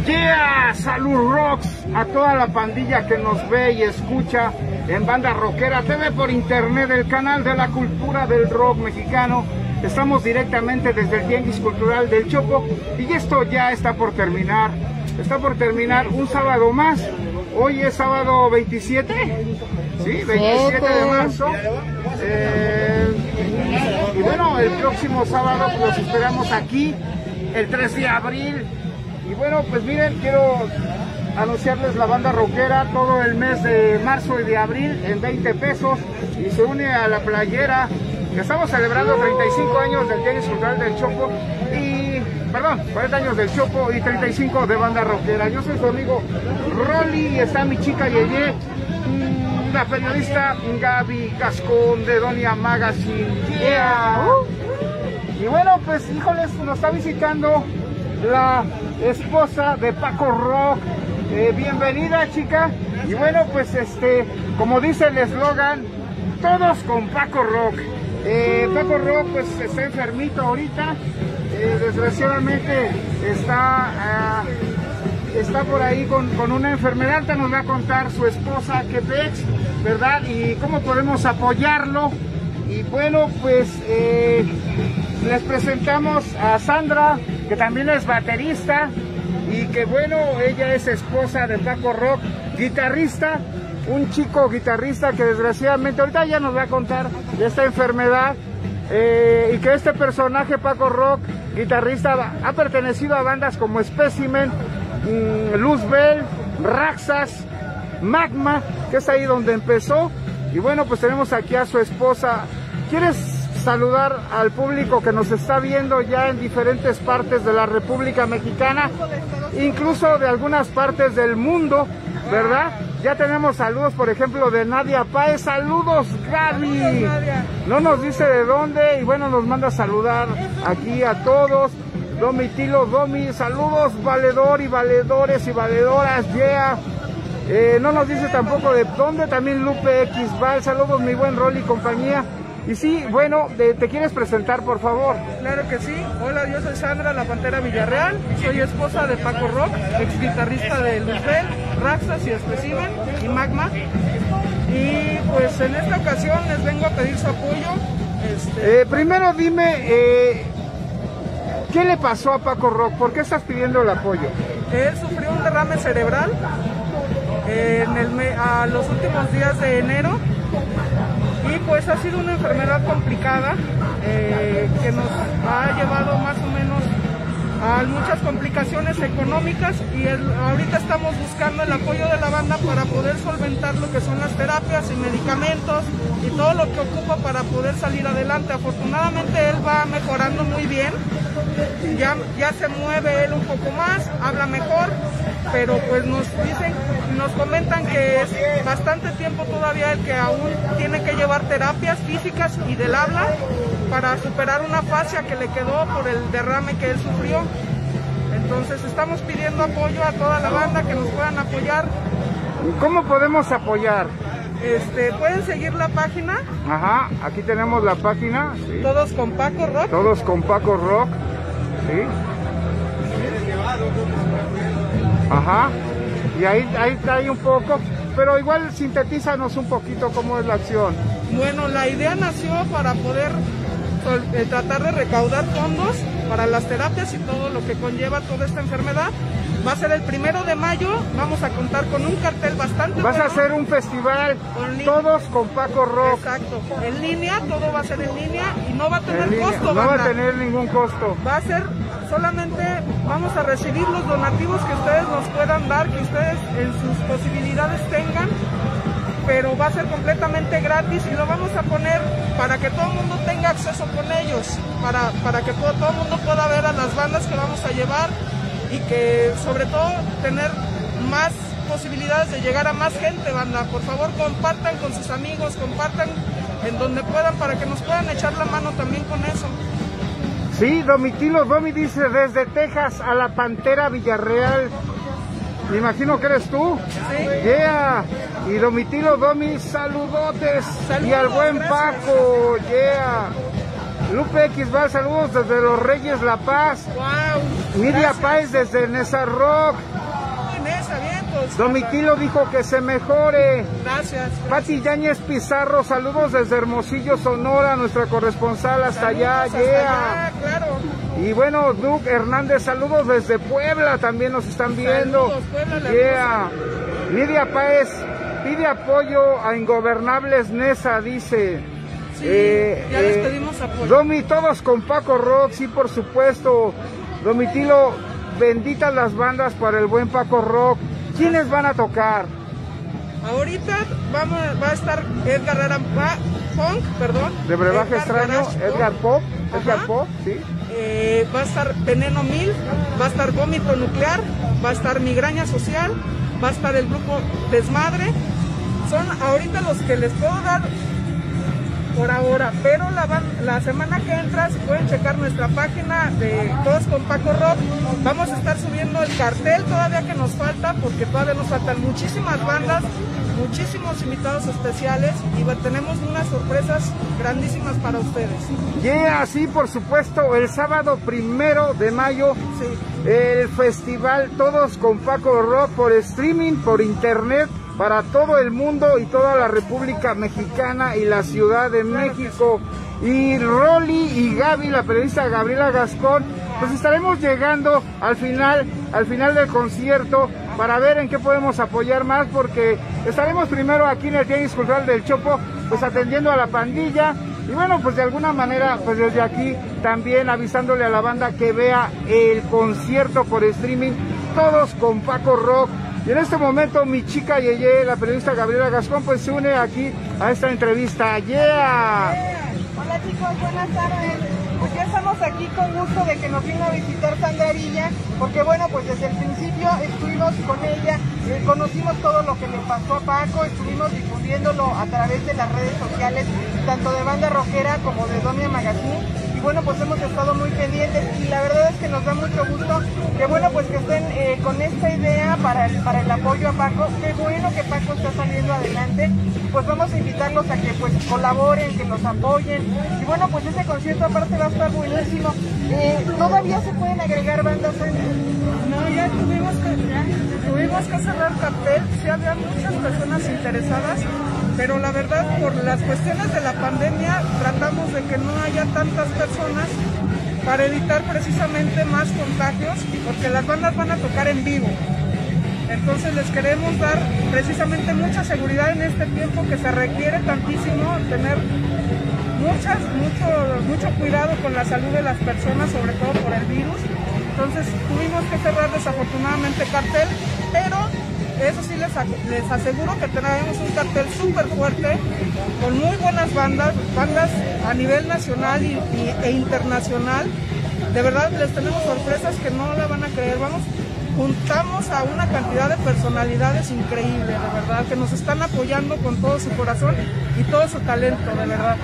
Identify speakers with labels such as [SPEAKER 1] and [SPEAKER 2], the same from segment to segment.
[SPEAKER 1] Yeah, salud rocks a toda la pandilla que nos ve y escucha en Banda Rockera TV por internet, el canal de la cultura del rock mexicano. Estamos directamente desde el Tianguis Cultural del Chopo y esto ya está por terminar. Está por terminar un sábado más. Hoy es sábado 27, ¿sí? 27 de marzo. Y bueno, el próximo sábado los esperamos aquí, el 3 de abril. Y bueno, pues miren, quiero anunciarles la Banda Rockera todo el mes de marzo y de abril en 20 pesos. Y se une a la playera. Estamos celebrando 35 años del Tianguis Cultural del Chopo y, perdón, 40 años del Chopo y 35 de Banda Rockera. Yo soy su amigo Rolly y está mi chica Yeye, la periodista Gaby Gascón de Donia Magazine. Yeah. Y bueno, pues híjoles, nos está visitando la esposa de Paco Rock. Bienvenida, chica. Y bueno, pues como dice el eslogan, todos con Paco Rock. Paco Rock pues está enfermito ahorita, desgraciadamente está por ahí con una enfermedad. Te nos va a contar su esposa Quepex, ¿verdad? Y cómo podemos apoyarlo. Y bueno, pues les presentamos a Sandra, que también es baterista y que bueno, ella es esposa de Paco Rock, guitarrista. Un chico guitarrista que desgraciadamente ahorita ya nos va a contar de esta enfermedad y que este personaje Paco Rock, guitarrista, ha pertenecido a bandas como Specimen, Luzbel, Raxas, Magma, que es ahí donde empezó. Y bueno, pues tenemos aquí a su esposa. ¿Quieres saludar al público que nos está viendo ya en diferentes partes de la República Mexicana, incluso de algunas partes del mundo, ¿verdad? Ya tenemos saludos, por ejemplo, de Nadia Páez. Saludos, Gaby.
[SPEAKER 2] Saludos, Nadia.
[SPEAKER 1] No nos dice de dónde y bueno, nos manda a saludar aquí a todos. Domitilo, Domi, saludos, valedor y valedores y valedoras, yeah. No nos dice tampoco de dónde, también Lupe X Val. Saludos, mi buen Rolly y compañía. Y sí, bueno, ¿te quieres presentar, por favor?
[SPEAKER 2] Claro que sí. Hola, yo soy Sandra, la Pantera Villarreal. Soy esposa de Paco Rock, ex guitarrista de Luzbel, Raxas y Specimen y Magma. Y pues en esta ocasión les vengo a pedir su apoyo.
[SPEAKER 1] Primero dime, ¿qué le pasó a Paco Rock? ¿Por qué estás pidiendo el apoyo?
[SPEAKER 2] Él sufrió un derrame cerebral a los últimos días de enero. Y pues ha sido una enfermedad complicada que nos ha llevado más o menos a muchas complicaciones económicas y ahorita estamos buscando el apoyo de la banda para poder solventar lo que son las terapias y medicamentos y todo lo que ocupa para poder salir adelante. Afortunadamente él va mejorando muy bien, ya se mueve él un poco más, habla mejor, pero pues nos comentan que es bastante tiempo todavía el que aún tiene que llevar terapias físicas y del habla para superar una fascia que le quedó por el derrame que él sufrió. Entonces estamos pidiendo apoyo a toda la banda, que nos puedan apoyar.
[SPEAKER 1] ¿Cómo podemos apoyar?
[SPEAKER 2] Pueden seguir la página.
[SPEAKER 1] Ajá, aquí tenemos la página. Sí.
[SPEAKER 2] Todos con Paco Rock.
[SPEAKER 1] Todos con Paco Rock. Sí. Ajá. Y ahí está un poco, pero igual sintetízanos un poquito cómo es la acción.
[SPEAKER 2] Bueno, la idea nació para poder tratar de recaudar fondos para las terapias y todo lo que conlleva toda esta enfermedad. Va a ser el 1 de mayo, vamos a contar con un cartel bastante
[SPEAKER 1] Vas
[SPEAKER 2] bueno.
[SPEAKER 1] a hacer un festival, todos con Paco Rock.
[SPEAKER 2] Exacto, en línea, todo va a ser en línea y no va a tener costo.
[SPEAKER 1] No va a tener ningún costo.
[SPEAKER 2] Va a ser solamente, vamos a recibir los donativos que ustedes nos puedan dar, que ustedes en sus posibilidades tengan, pero va a ser completamente gratis y lo vamos a poner para que todo el mundo tenga acceso con ellos, para que todo el mundo pueda ver a las bandas que vamos a llevar y que sobre todo tener más posibilidades de llegar a más gente, banda. Por favor, compartan con sus amigos, compartan en donde puedan para que nos puedan echar la mano también con eso.
[SPEAKER 1] Sí, Domitilo Domi dice desde Texas a la Pantera Villarreal. Me imagino que eres tú.
[SPEAKER 2] Sí.
[SPEAKER 1] Yeah. Y Domitilo Domi, saludotes.
[SPEAKER 2] Saludos,
[SPEAKER 1] y al buen
[SPEAKER 2] gracias.
[SPEAKER 1] Paco. Yeah. Lupe X Val, saludos desde Los Reyes La Paz.
[SPEAKER 2] Wow.
[SPEAKER 1] Nidia Páez desde Nesa Rock.
[SPEAKER 2] Saludos.
[SPEAKER 1] Domitilo dijo que se mejore.
[SPEAKER 2] Gracias.
[SPEAKER 1] Pati Yáñez Pizarro, saludos desde Hermosillo, Sonora, nuestra corresponsal hasta allá.
[SPEAKER 2] Hasta allá, claro.
[SPEAKER 1] Y bueno, Duke Hernández, saludos desde Puebla, también nos están viendo.
[SPEAKER 2] Saludos, Puebla,
[SPEAKER 1] Lidia Páez pide apoyo a Ingobernables Nesa, dice.
[SPEAKER 2] Sí, ya les pedimos apoyo.
[SPEAKER 1] Domi, todos con Paco Rock, sí, por supuesto. Domitilo, benditas las bandas para el buen Paco Rock. ¿Quiénes van a tocar?
[SPEAKER 2] Ahorita va a estar Edgar Herrera Punk, perdón.
[SPEAKER 1] De Brebaje Extraño, Edgar Pop, sí.
[SPEAKER 2] Va a estar Veneno 1000, va a estar Vómito Nuclear, va a estar Migraña Social, va a estar el grupo Desmadre. Son ahorita los que les puedo dar por ahora, pero la semana que entra, si pueden checar nuestra página de Todos con Paco Rock, vamos a estar subiendo el cartel todavía que nos falta, porque todavía nos faltan muchísimas bandas, muchísimos invitados especiales y tenemos unas sorpresas grandísimas para ustedes.
[SPEAKER 1] Sí, por supuesto, el sábado 1 de mayo,
[SPEAKER 2] sí,
[SPEAKER 1] el festival Todos con Paco Rock por streaming, por internet, para todo el mundo y toda la República Mexicana y la Ciudad de México. Y Rolly y Gaby, la periodista Gabriela Gascón, pues estaremos llegando al final del concierto para ver en qué podemos apoyar más, porque estaremos primero aquí en el Tianguis Cultural del Chopo, pues atendiendo a la pandilla, y bueno, pues de alguna manera, pues desde aquí también avisándole a la banda que vea el concierto por streaming, Todos con Paco Rock. Y en este momento mi chica Yeye, la periodista Gabriela Gascón, pues se une aquí a esta entrevista.
[SPEAKER 3] Hola chicos, buenas tardes. Pues ya estamos aquí con gusto de que nos vino a visitar Sandra Arilla, porque bueno, pues desde el principio estuvimos con ella, conocimos todo lo que le pasó a Paco, estuvimos difundiéndolo a través de las redes sociales, tanto de Banda Rockera como de Domia Magazine. Y bueno, pues hemos estado muy pendientes y la verdad es que nos da mucho gusto que bueno, pues que estén con esta idea para el apoyo a Paco. Qué bueno que Paco está saliendo adelante, pues vamos a invitarlos a que pues colaboren, que nos apoyen. Y bueno, pues ese concierto aparte va a estar buenísimo. ¿Todavía se pueden agregar bandas?
[SPEAKER 2] No, ya tuvimos que cerrar cartel, sí había muchas personas interesadas, pero la verdad por las cuestiones de la pandemia tratamos de que no haya tantas personas para evitar precisamente más contagios, porque las bandas van a tocar en vivo. Entonces les queremos dar precisamente mucha seguridad en este tiempo que se requiere tantísimo tener mucho cuidado con la salud de las personas, sobre todo por el virus. Entonces tuvimos que cerrar desafortunadamente cartel, pero eso sí les aseguro que tenemos un cartel súper fuerte, con muy buenas bandas a nivel nacional e internacional. De verdad les tenemos sorpresas que no la van a creer. Juntamos a una cantidad de personalidades increíbles, de verdad, que nos están apoyando con todo su corazón y todo su talento, de verdad.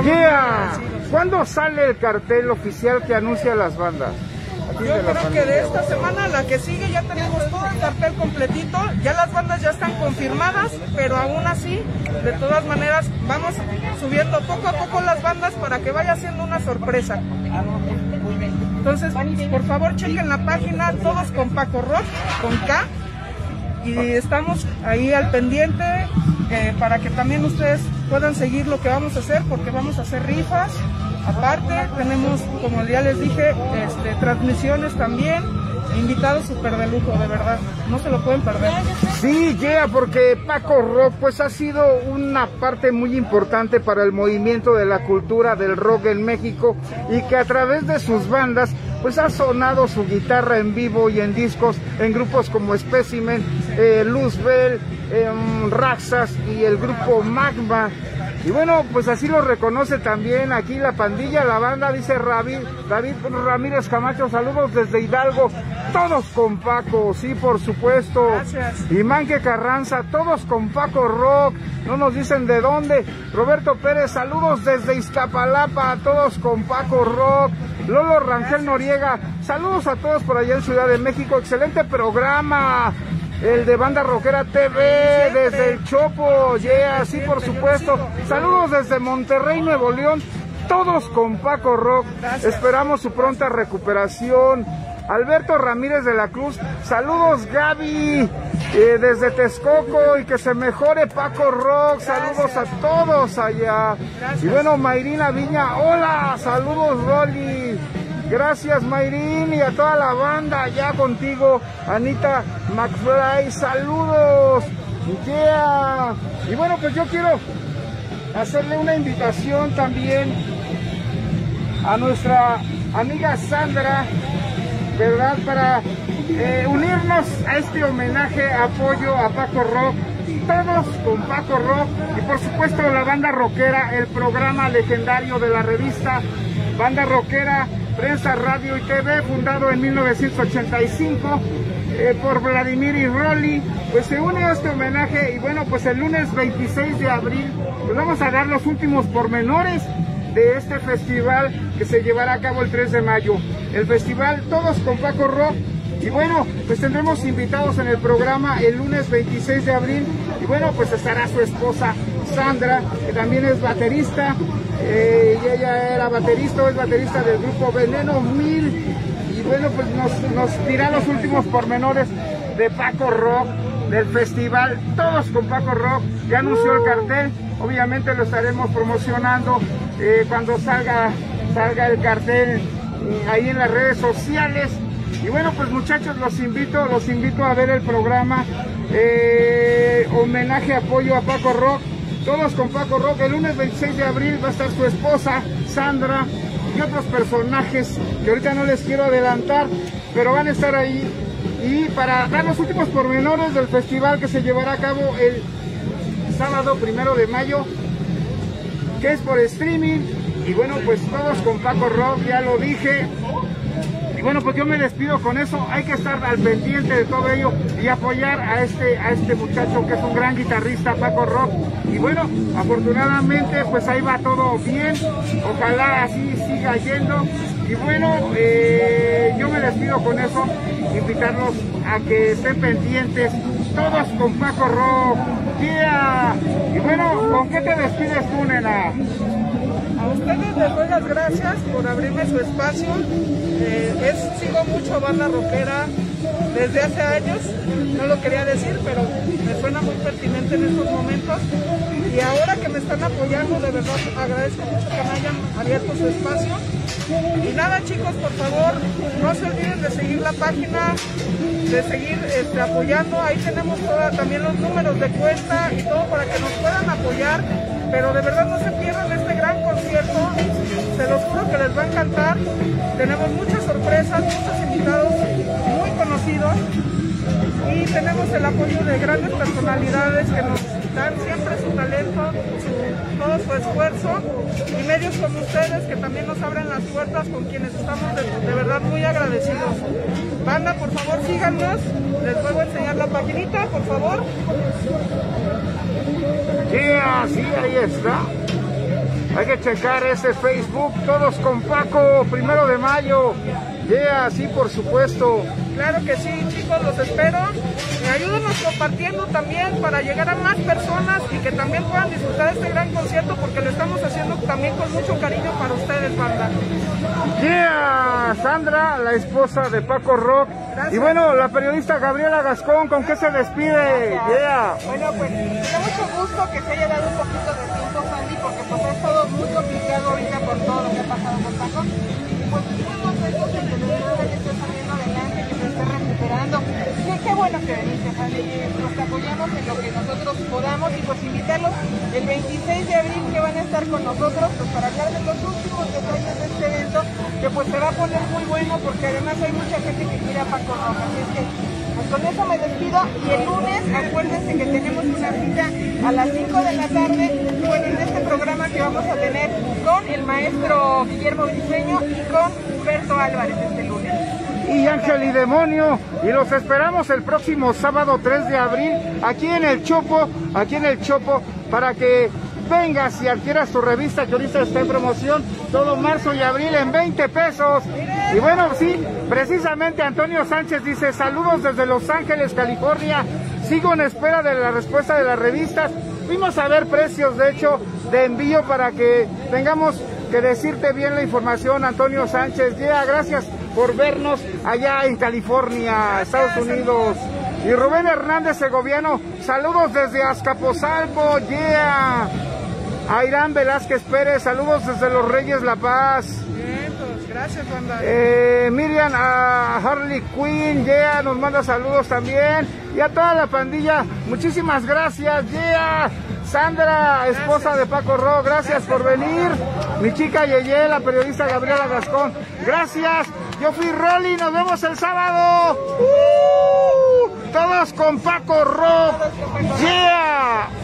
[SPEAKER 1] ¿Cuándo sale el cartel oficial que anuncia las bandas?
[SPEAKER 2] Yo creo que de esta semana, la que sigue, ya tenemos todo el cartel completito, ya las bandas ya están confirmadas, pero aún así, de todas maneras, vamos subiendo poco a poco las bandas para que vaya siendo una sorpresa. Entonces, por favor, chequen la página Todos con Paco Rock, con K, y estamos ahí al pendiente para que también ustedes puedan seguir lo que vamos a hacer, porque vamos a hacer rifas. Aparte, tenemos, como ya les dije, transmisiones también, invitados súper de lujo, de verdad, no se lo pueden perder.
[SPEAKER 1] Sí, porque Paco Rock pues ha sido una parte muy importante para el movimiento de la cultura del rock en México, y que a través de sus bandas pues ha sonado su guitarra en vivo y en discos en grupos como Specimen, Luzbel, Raxas y el grupo Magma. Y bueno, pues así lo reconoce también aquí la pandilla, la banda, dice David Ramírez Camacho, saludos desde Hidalgo, Todos con Paco, sí, por supuesto.
[SPEAKER 2] Gracias.
[SPEAKER 1] Y Manque Carranza, Todos con Paco Rock, no nos dicen de dónde. Roberto Pérez, saludos desde Iztapalapa, Todos con Paco Rock. Lolo Rangel Noriega, saludos a todos por allá en Ciudad de México, excelente programa. El de Banda Rockera TV, desde el Chopo, sí, por supuesto. Saludos desde Monterrey, Nuevo León, Todos con Paco Rock. Gracias. Esperamos su pronta recuperación. Alberto Ramírez de la Cruz, saludos Gaby. desde Texcoco, y que se mejore Paco Rock. Saludos a todos allá.
[SPEAKER 2] Gracias.
[SPEAKER 1] Y bueno, Mayrina Viña, hola, saludos Rolly. Gracias Mayrín, y a toda la banda allá contigo. Anita McFly, saludos. Yeah. Y bueno, pues yo quiero hacerle una invitación también a nuestra amiga Sandra, ¿verdad? Para unirnos a este homenaje, apoyo a Paco Rock, todos con Paco Rock, y por supuesto la banda rockera, el programa legendario de la revista Banda Rockera, Prensa, Radio y TV, fundado en 1985 por Vladimir y Rolly, pues se une a este homenaje. Y bueno, pues el lunes 26 de abril pues vamos a dar los últimos pormenores de este festival que se llevará a cabo el 3 de mayo. El festival Todos con Paco Rock. Y bueno, pues tendremos invitados en el programa el lunes 26 de abril. Y bueno, pues estará su esposa Sandra, que también es baterista. Y ella era baterista, es baterista del grupo Veneno 1000. Y bueno, pues nos dirá los últimos pormenores de Paco Rock, del festival Todos con Paco Rock. Ya anunció el cartel, obviamente lo estaremos promocionando cuando salga el cartel ahí en las redes sociales. Y bueno, pues muchachos, los invito a ver el programa homenaje, apoyo a Paco Rock, Todos con Paco Rock. El lunes 26 de abril va a estar su esposa Sandra y otros personajes que ahorita no les quiero adelantar, pero van a estar ahí. Y para dar los últimos pormenores del festival que se llevará a cabo el sábado 1 de mayo, que es por streaming. Y bueno, pues Todos con Paco Rock, ya lo dije. Y bueno, pues yo me despido con eso. Hay que estar al pendiente de todo ello y apoyar a este muchacho que es un gran guitarrista, Paco Rock. Y bueno, afortunadamente pues ahí va todo bien. Ojalá así siga yendo. Y bueno, yo me despido con eso. Invitarlos a que estén pendientes. Todos con Paco Rock. Yeah. Y bueno, ¿con qué te despides tú, nena?
[SPEAKER 2] A ustedes les doy las gracias por abrirme su espacio. Sigo mucho Banda Rockera desde hace años, no lo quería decir, pero me suena muy pertinente en estos momentos. Y ahora que me están apoyando, de verdad agradezco mucho que me hayan abierto su espacio. Y nada, chicos, por favor, no se olviden de seguir la página, de seguir apoyando. Ahí tenemos también los números de cuenta y todo para que nos puedan apoyar. Pero de verdad no se pierdan este gran concierto, se los juro que les va a encantar. Tenemos muchas sorpresas, muchos invitados muy conocidos y tenemos el apoyo de grandes personalidades que nos dan siempre su talento, todo su esfuerzo, y medios como ustedes que también nos abren las puertas, con quienes estamos de verdad muy agradecidos. Banda, por favor síganos, les vuelvo a enseñar la paginita, por favor.
[SPEAKER 1] Yeah, sí, ahí está. Hay que checar ese Facebook, Todos con Paco, 1 de mayo. Yeah, sí, por supuesto.
[SPEAKER 2] Claro que sí, chicos, los espero. Ayúdenos compartiendo también para llegar a más personas y que también puedan disfrutar este gran concierto, porque lo estamos haciendo también con mucho cariño para ustedes, banda.
[SPEAKER 1] Yeah, Sandra, la esposa de Paco Rock. Gracias. Y bueno, la periodista Gabriela Gascón, ¿con qué se despide?
[SPEAKER 3] Gracias.
[SPEAKER 1] Yeah.
[SPEAKER 3] Bueno, pues me da mucho gusto que se haya dado un poquito de tiempo, Sandy, porque pues ha estado muy complicado ahorita por todo lo que ha pasado con Paco. Y pues estamos felices de que de verdad él esté saliendo adelante, que se esté recuperando. Qué bueno que veniste, Sandy. Nos apoyamos en lo que nosotros podamos y pues invitarlos el 26 de abril que van a estar con nosotros pues para hablar de los últimos detalles de este evento, que pues se va a poner muy bueno, porque además hay mucha gente que quiere a Paco Rock. Así es que pues con eso me despido, y el lunes acuérdense que tenemos una cita a las 5 de la tarde, bueno, en este programa que vamos a tener con el maestro Guillermo Briceño y con Humberto Álvarez este lunes.
[SPEAKER 1] Y Ángel y Demonio, y los esperamos el próximo sábado 3 de abril aquí en el Chopo, para que vengas y adquieras tu revista que ahorita está en promoción todo marzo y abril en 20 pesos. Y bueno, sí, precisamente Antonio Sánchez dice: saludos desde Los Ángeles, California, sigo en espera de la respuesta de las revistas. Fuimos a ver precios, de hecho, de envío para que tengamos que decirte bien la información, Antonio Sánchez. Yeah, gracias por vernos allá en California, Estados Unidos. Y Rubén Hernández Segoviano, saludos desde Azcapotzalco, yeah. A Irán Velázquez Pérez, saludos desde Los Reyes La Paz.
[SPEAKER 2] Bien, pues gracias, banda.
[SPEAKER 1] Miriam, a Harley Quinn, yeah, nos manda saludos también. Y a toda la pandilla, muchísimas gracias, yeah. Sandra, esposa de Paco Ro, gracias por venir. Mi chica Yeye, la periodista Gabriela Gascón, gracias. Yo fui Rolly, nos vemos el sábado. Todos con Paco Ro, yeah.